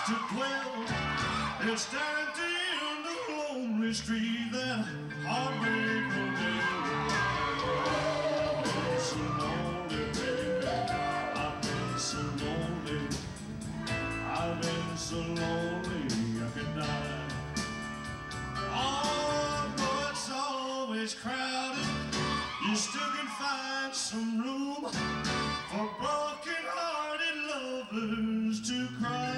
to dwell. It's down at the end of the lonely street that heartbreak will tell. I've been so lonely, baby. I've been so lonely. I've been so lonely I could die. Oh, it's always crowded. You still can find some room for broken-hearted lovers to cry.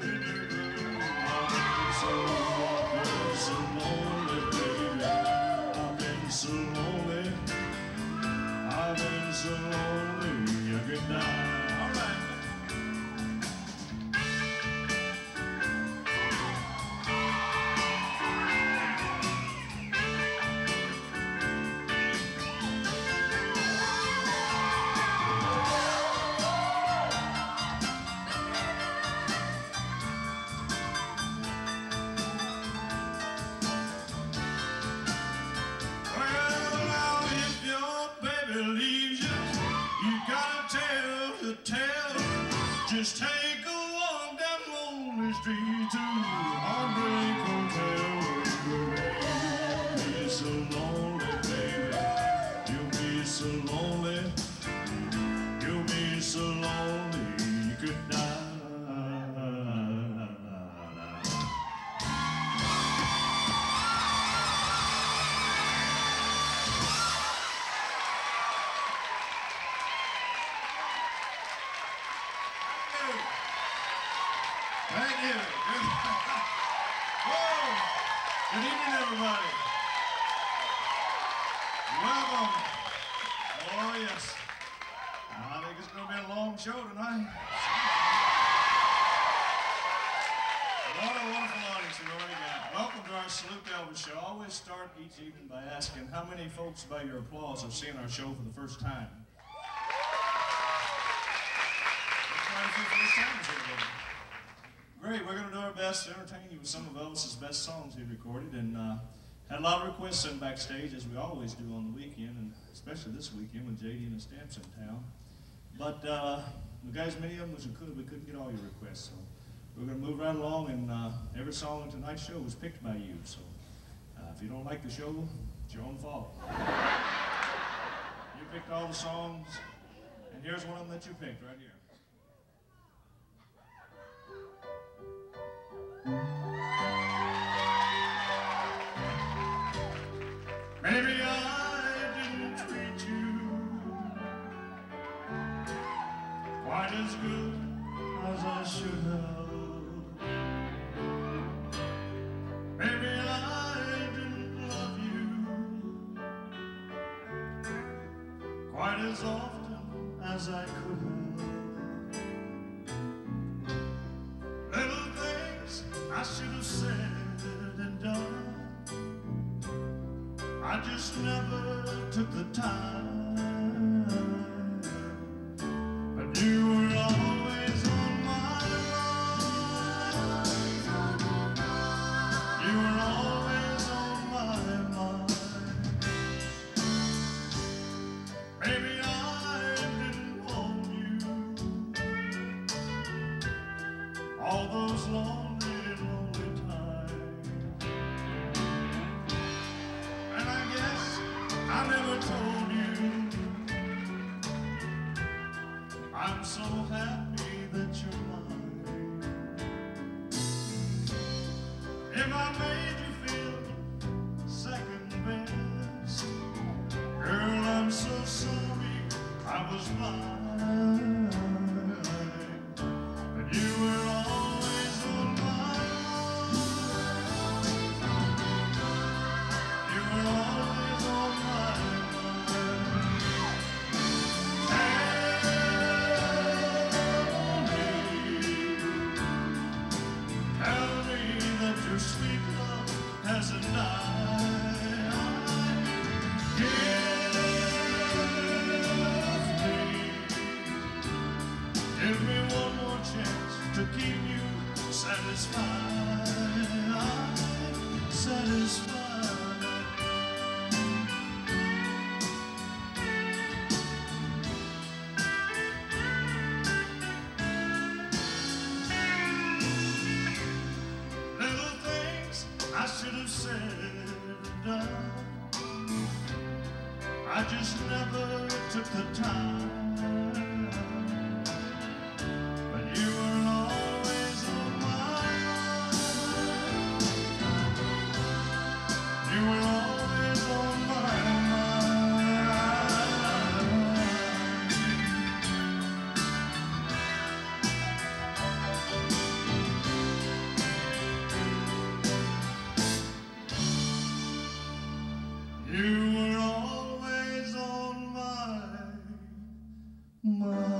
I've been so lonely, baby. I've been so lonely. I've been so lonely I could die. All right. Just take a walk down lonely street to Heartbreak Hotel. You'll be so lonely, baby. You'll be so lonely. You'll be so lonely you could die. Thank you. Whoa. Good evening, everybody. Welcome. Oh, yes. I think it's going to be a long show tonight. A lot of wonderful audience we've already got. Welcome to our Salute to Elvis show. I always start each evening by asking how many folks, by your applause, have seen our show for the first time. Quite a few first timers here. Great, we're going to do our best to entertain you with some of Elvis's best songs he recorded, and had a lot of requests sent backstage, as we always do on the weekend, and especially this weekend when JD and the Stamps in town. But we got as many of them as we could. We couldn't get all your requests, so we're going to move right along, and every song on tonight's show was picked by you, so if you don't like the show, it's your own fault. You picked all the songs, and here's one of them that you picked right here. Maybe I didn't treat you quite as good as I should have. Maybe I didn't love you quite as often as I could have. Little things I should have said and done, I just never took the time. But you were always on my mind. You were always on my mind. Maybe I didn't hold you all those lonely, lonely times. I never told you I'm so happy that you're mine. If I made you feel second best, girl, I'm so sorry I was blind. But you were always on my mind. You were always on my your sweet love hasn't died. Give me one more chance to keep you satisfied. Satisfied. I just never took the time. But you were always on my mind. You were always on my mind. You were always on my mind.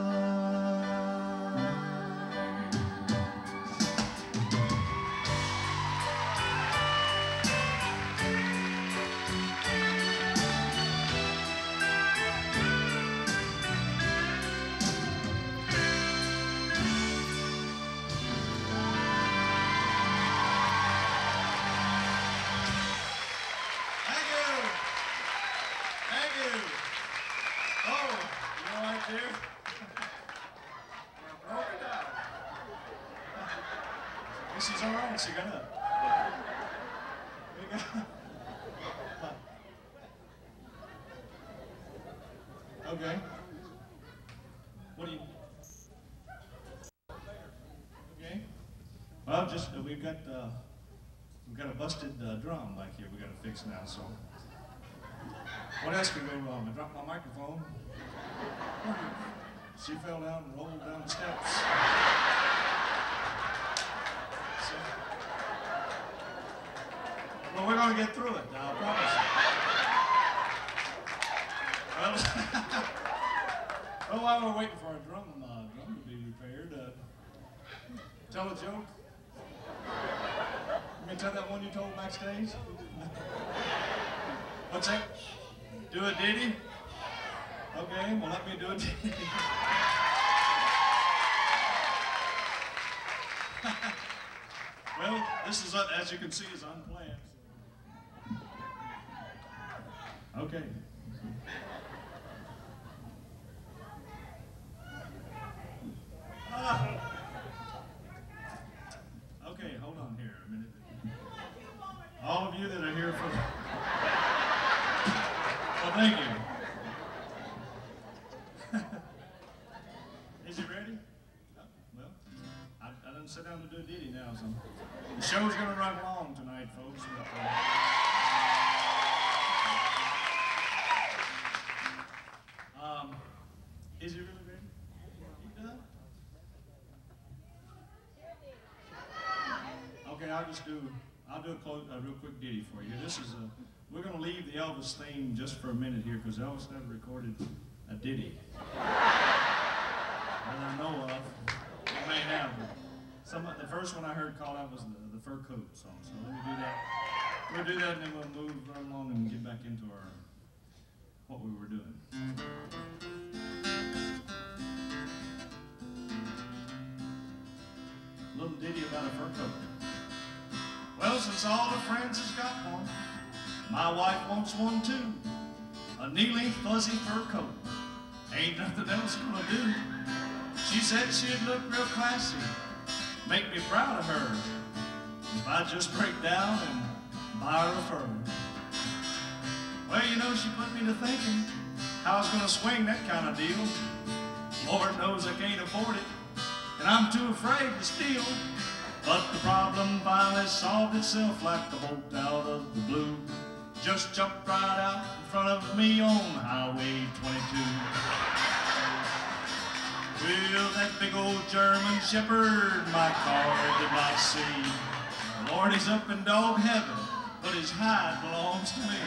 Thank you. Thank you. Oh, you all right there? Oh, yeah. She's all right. She got up. We got. Okay. What do you? Okay. Well, just we've got a busted drum back here. We got to fix now. So. What else could go wrong? I dropped my microphone. She fell down and rolled down the steps. So, well, we're going to get through it, I promise. Well, while we're waiting for our drum to be repaired, tell a joke. You may tell that one you told backstage? What's that? Do a ditty? Okay, well let me do a ditty. Well, this is, as you can see, is unplanned. Okay. Okay, hold on here a minute. All of you that are here for the... Well, thank you. Is he ready? Well, I didn't sit down to do a ditty now, so the show's going to run long tonight, folks. But, is he really ready? You done? Okay, I'll do a real quick ditty for you. This is we're going to leave the Elvis theme just for a minute here because Elvis never recorded a ditty. That I know of. It may have. The first one I heard called out was the Fur Coat song. So let me do that. We'll do that and then we'll move right along and get back into what we were doing. A little ditty about a fur coat. Well, since all the friends has got one, my wife wants one too. A knee-length fuzzy fur coat. Ain't nothing else gonna do. She said she'd look real classy, make me proud of her, if I just break down and buy her a fur. Well, you know, she put me to thinking how I was gonna swing that kind of deal. Lord knows I can't afford it, and I'm too afraid to steal. But the problem finally solved itself like the bolt out of the blue. Just jumped right out in front of me on Highway 22. Well, that big old German Shepherd my car did not see. Lord, he's up in dog heaven, but his hide belongs to me.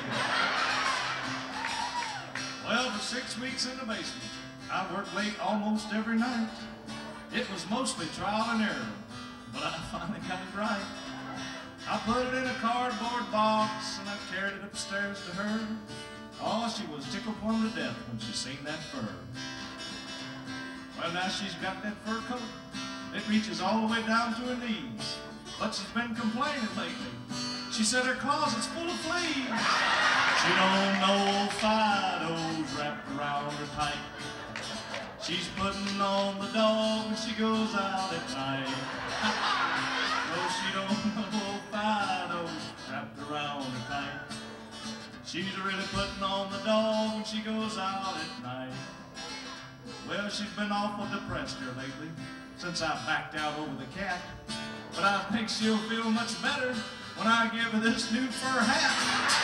Well, for 6 weeks in the basement, I worked late almost every night. It was mostly trial and error, but I finally got it right. I put it in a cardboard box and I carried it upstairs to her. Oh, she was tickled plumb to death when she seen that fur. Well, now she's got that fur coat. It reaches all the way down to her knees. But she's been complaining lately. She said her closet's full of fleas. She don't know Fido's wrapped around her tight. She's putting on the dog when she goes out at night. No, she don't know Fido's wrapped around her tight. She's really putting on the dog when she goes out at night. Well, she's been awful depressed here lately since I backed out over the cat. But I think she'll feel much better when I give her this new fur hat.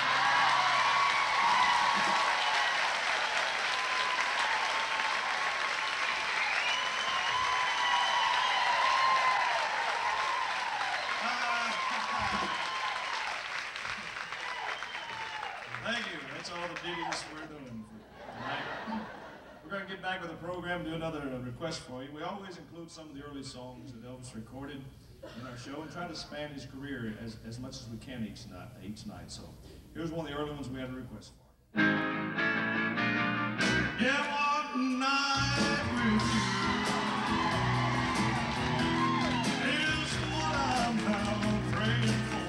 Thank you. That's all the ditties we're doing for tonight. We're going to get back with the program, do another request for you. We always include some of the early songs that Elvis recorded in our show and try to span his career as much as we can each night. So here's one of the early ones we had a request for. Yeah, one night with you is what I'm now praying for.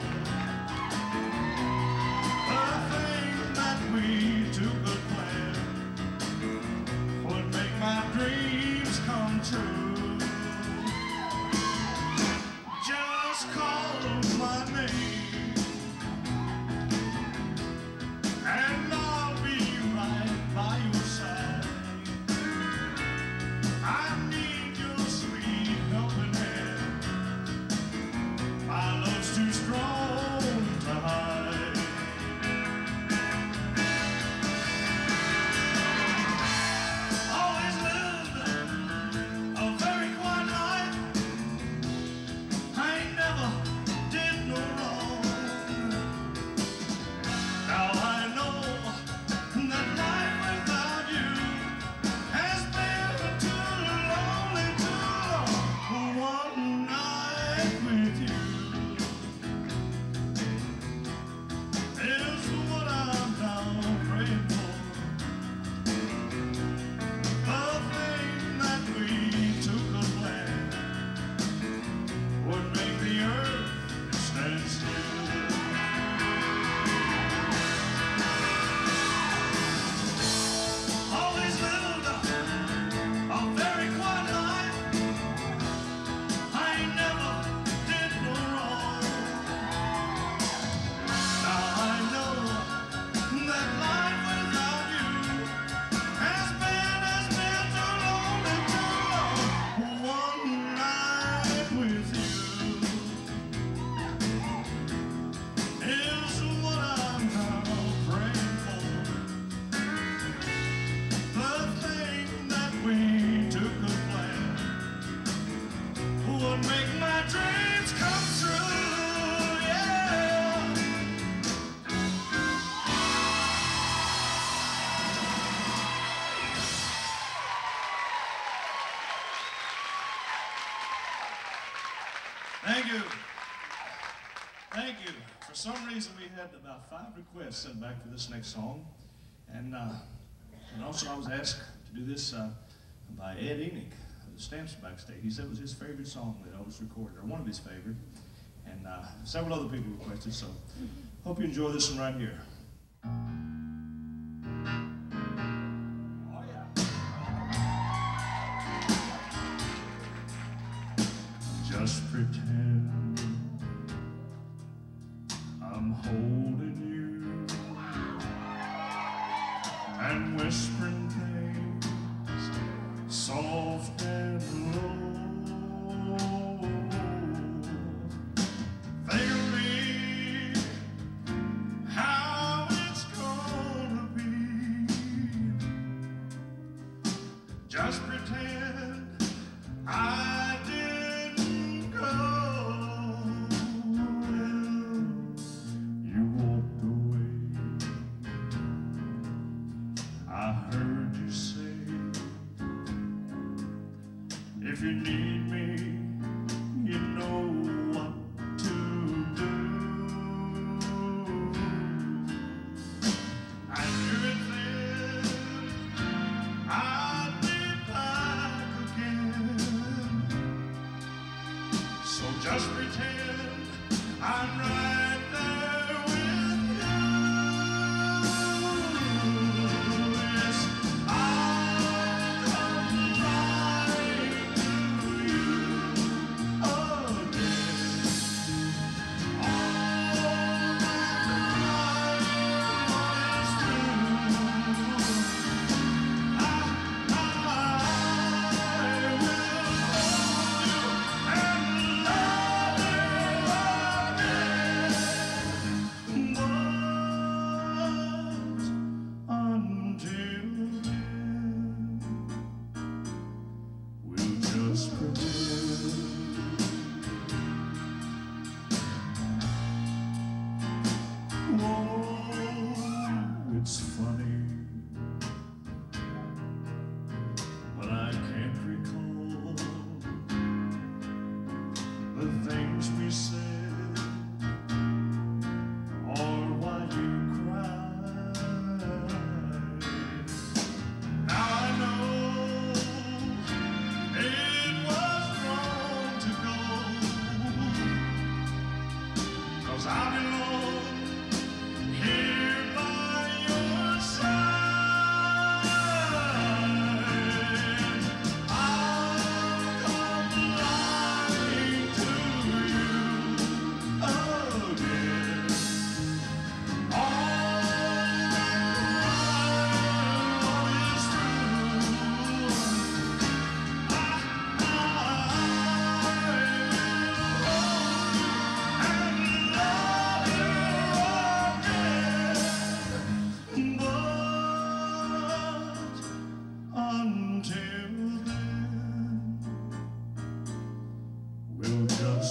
The thing that we took a plan would make my dreams come true. Just call my name and I'll be right by your side. I need your sweet helping hand. My love's too strong to hide. Always lived a very quiet life. I ain't never did no wrong. Now I know that life without you has been too lonely, too long. One night with you is what I'm now praying for. The thing that we took a plan would make the earth stand still. Always lived a very quiet life. I ain't never did no wrong. Now I know that life without you has been too lonely, too long. One night with you is what I'm now praying for. The thing that we took a plan would make my dreams come true, yeah. Thank you. Thank you. For some reason, we had about 5 requests sent back for this next song. And also I was asked to do this by Ed Enoch of the Stamps Backstage. He said it was his favorite song that Elvis recorded, or one of his favorite. And several other people requested, so hope you enjoy this one right here. Oh, yeah. Just pretend I'm holding you and whispering things soft and low. Think of me, how it's gonna be. Just pretend I didn't go. You walked away. I heard you say, if you need me, you know what to do. I knew it then, I'd be back again. So just pretend I'm right there with you. Yes, I'll come right to you again. All that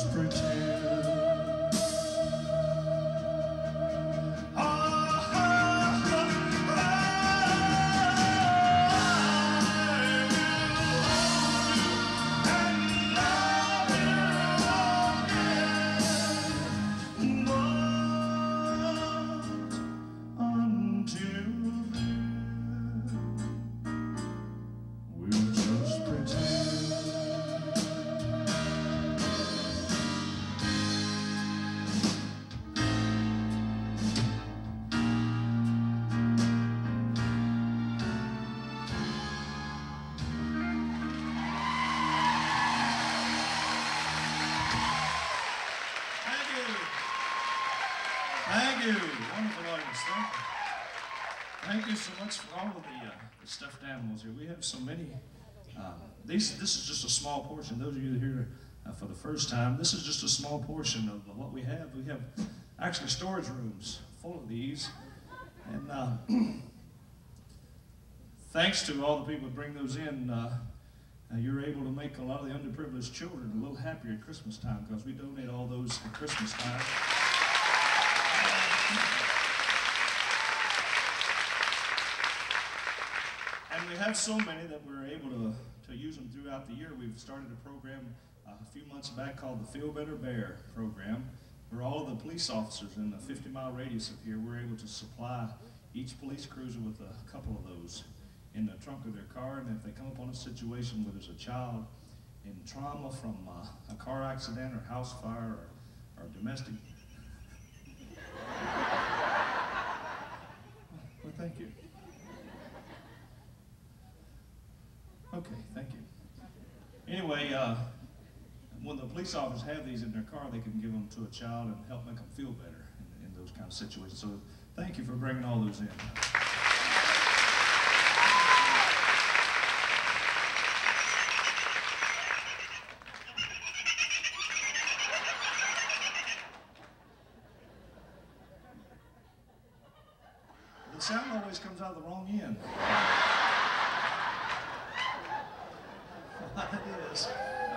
just pretend. Thank you. Wonderful audience. Thank you so much for all of the stuffed animals here. We have so many. This is just a small portion. Those of you that are here for the first time, this is just a small portion of what we have. We have actually storage rooms full of these. And thanks to all the people that bring those in, you're able to make a lot of the underprivileged children a little happier at Christmas time, because we donate all those at Christmas time. And we have so many that we're able to use them throughout the year. We've started a program a few months back called the Feel Better Bear program, where all of the police officers in the 50-mile radius of here, we're able to supply each police cruiser with a couple of those in the trunk of their car. And if they come upon a situation where there's a child in trauma from a car accident or house fire or domestic. Well, thank you. Okay, thank you. Anyway, when the police officers have these in their car, they can give them to a child and help make them feel better in those kind of situations. So thank you for bringing all those in. The sound always comes out of the wrong end. It is.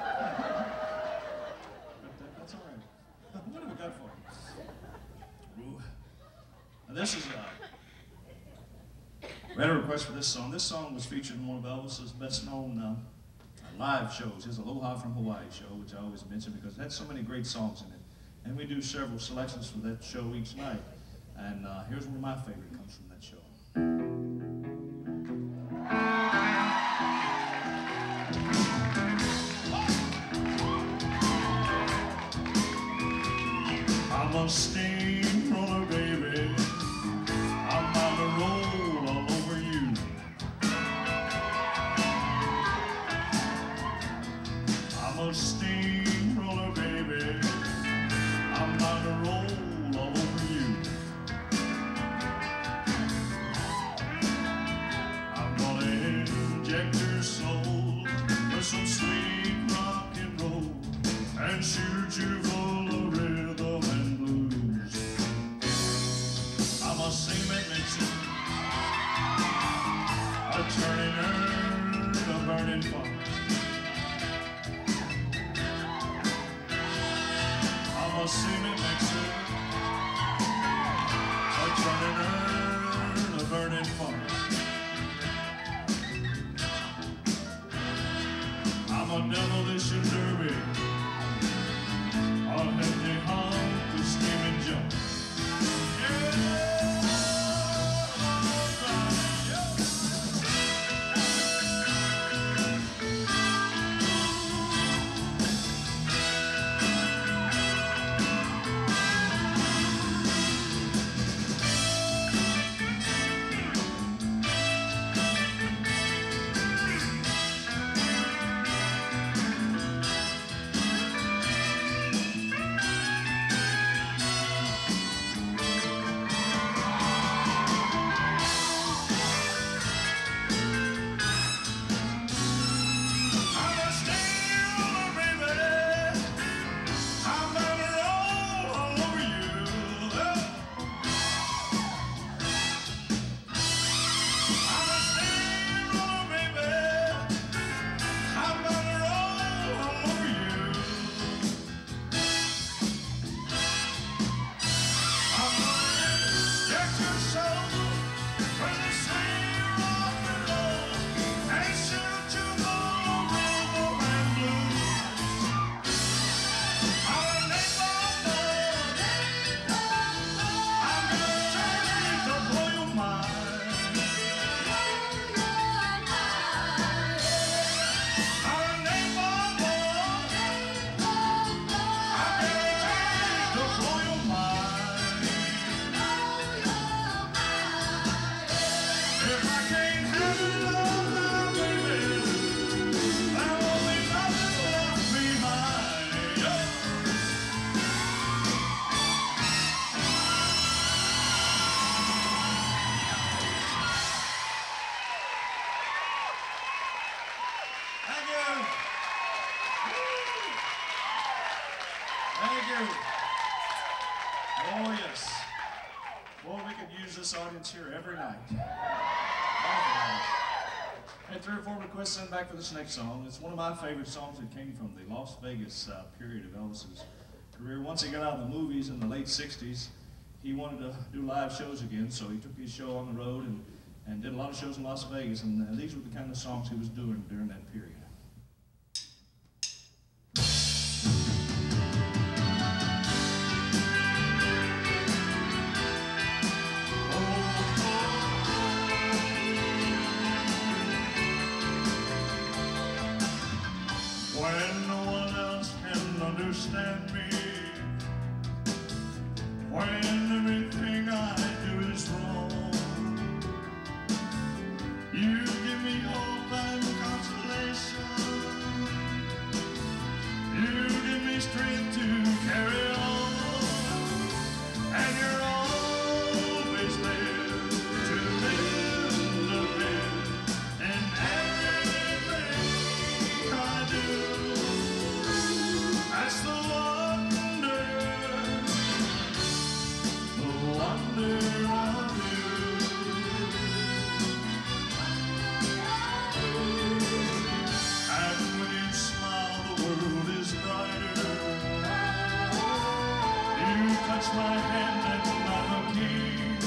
But that's all right. What have we got for you? Ooh. Now this is we had a request for this song. This song was featured in one of Elvis's best known live shows, his Aloha from Hawaii show, which I always mention because it had so many great songs in it. And we do several selections for that show each night. And here's where my favorite comes from that show. I'm a steamroller, baby. I'm bound to roll all over you. I'm a steamroller, baby. I'm bound to roll all over you. I'm gonna inject your soul with some sweet rock and roll and shoot you full of rhythm and blues. I'm a cement mixer, a turning earth, a burning fire. I'm a cement mixer, a turning earth, a burning fire. I'm a devilish derby, a hefty hunk of steaming junk. you. Oh, yes. Boy, we could use this audience here every night. Had 3 or 4 requests sent back for this next song. It's one of my favorite songs that came from the Las Vegas period of Elvis's career. Once he got out of the movies in the late 60s, he wanted to do live shows again, so he took his show on the road and did a lot of shows in Las Vegas, and these were the kind of songs he was doing during that period. When no one else can understand me, when everything I do is wrong, you give me hope and consolation, you give me strength to carry on, and you're always there to lend a hand in everything I do. That's the wonder of you. And when you smile, the world is brighter. You touch my hand and I'm a king.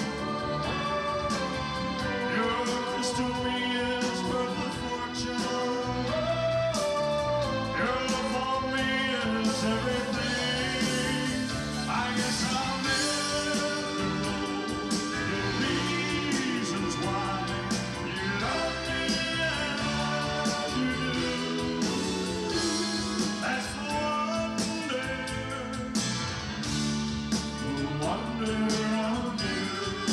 Your kiss to me is worth a fortune. Your love for me is everything. I guess I'll never know the reasons why you love me as you do. That's the wonder of you.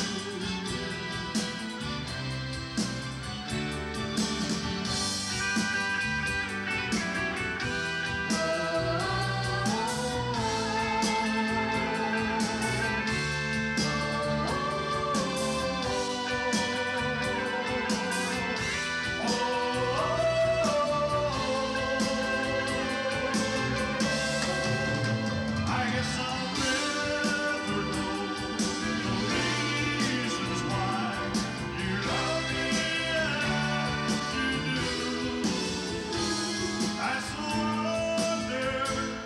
I guess I'll never know the reasons why you love me as you do. That's the wonder of you.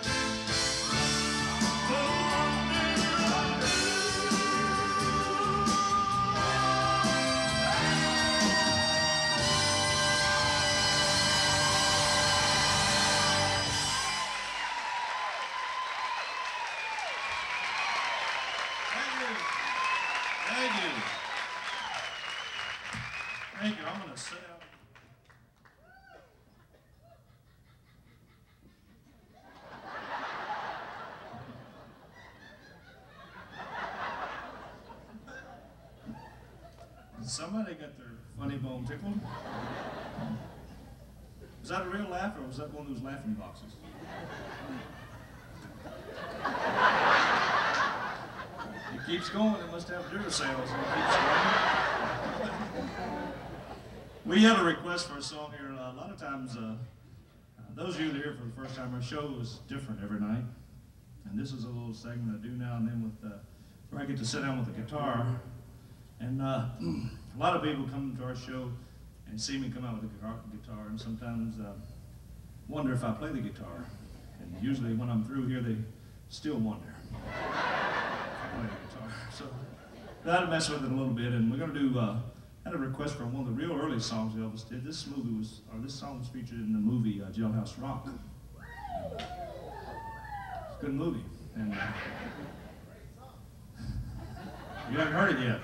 Thank you. Thank you. Thank you. I'm going to sit down. Somebody got their funny bone tickled. Was that a real laugh, or was that one of those laughing boxes? It keeps going. It must have Duracell. It keeps going. We had a request for a song here. A lot of times, those of you that are here for the first time, our show is different every night. And this is a little segment I do now and then with, where I get to sit down with a guitar. And a lot of people come to our show and see me come out with a guitar, and sometimes wonder if I play the guitar. And usually when I'm through here, they still wonder if I play the guitar. So I had to mess with it a little bit, and we're going to do, had a request from one of the real early songs Elvis did. This song was featured in the movie Jailhouse Rock. It's a good movie, and you haven't heard it yet.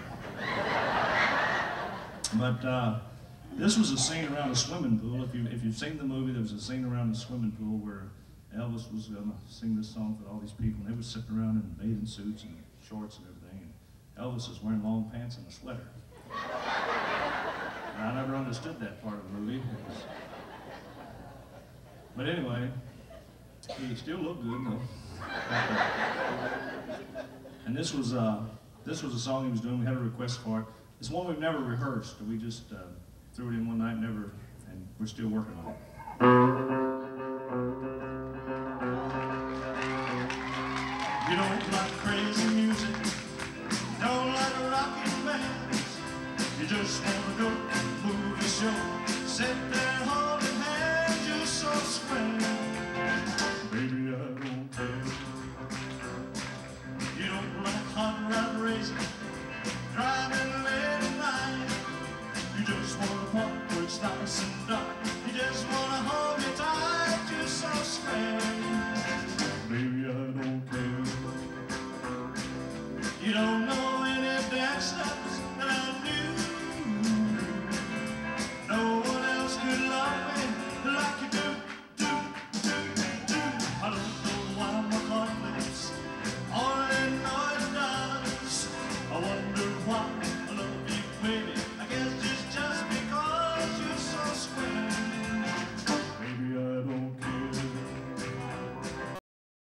But this was a scene around a swimming pool. If you've seen the movie, there was a scene around a swimming pool where Elvis was going to sing this song for all these people, and they were sitting around in bathing suits and shorts and everything, and Elvis was wearing long pants and a sweater. And I never understood that part of the movie. But anyway, he still looked good though. And this was a song he was doing. We had a request for it. It's one we've never rehearsed. We just threw it in one night, and we're still working on it. You don't like crazy music, don't like rockin' bands. You just wanna go movie show, sit there holding hands, you're so square. Baby, I don't care. You don't like hot rod racing, driving late at night. You just wanna pump where it's nice and dark. You just wanna hold me tight, you're so square. Baby, I don't care. You don't know